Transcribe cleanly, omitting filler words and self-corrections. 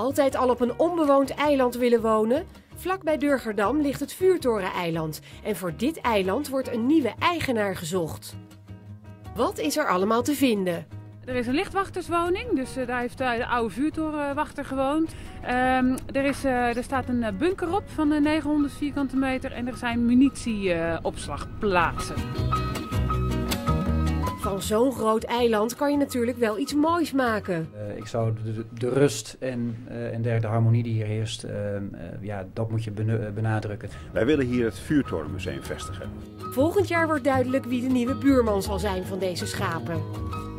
Altijd al op een onbewoond eiland willen wonen? Vlakbij Durgerdam ligt het Vuurtoreneiland en voor dit eiland wordt een nieuwe eigenaar gezocht. Wat is er allemaal te vinden? Er is een lichtwachterswoning, dus daar heeft de oude vuurtorenwachter gewoond. Er staat een bunker op van 900 vierkante meter en er zijn munitieopslagplaatsen. Van zo'n groot eiland kan je natuurlijk wel iets moois maken. Ik zou de rust en de harmonie die hier heerst, dat moet je benadrukken. Wij willen hier het Vuurtorenmuseum vestigen. Volgend jaar wordt duidelijk wie de nieuwe buurman zal zijn van deze schapen.